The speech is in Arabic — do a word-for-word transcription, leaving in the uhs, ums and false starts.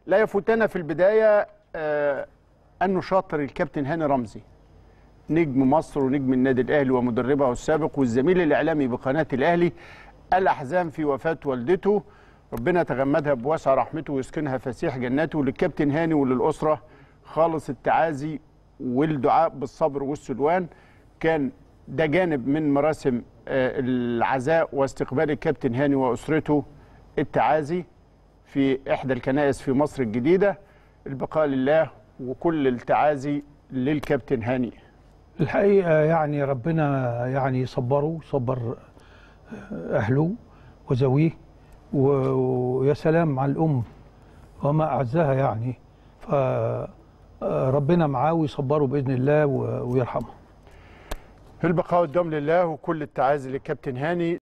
لا يفوتنا في البدايه آه ان نشاطر الكابتن هاني رمزي، نجم مصر ونجم النادي الاهلي ومدربه السابق والزميل الاعلامي بقناه الاهلي، الاحزان في وفاه والدته. ربنا يتغمدها بواسع رحمته ويسكنها فسيح جناته. للكابتن هاني وللاسره خالص التعازي والدعاء بالصبر والسلوان. كان ده جانب من مراسم العزاء واستقبال الكابتن هاني واسرته التعازي في احدى الكنائس في مصر الجديده. البقاء لله وكل التعازي للكابتن هاني. الحقيقه يعني ربنا يعني يصبره، صبر اهله وزويه، ويا سلام على الام وما اعزها يعني، فربنا معاه ويصبره باذن الله ويرحمه. البقاء والدوام لله وكل التعازي للكابتن هاني.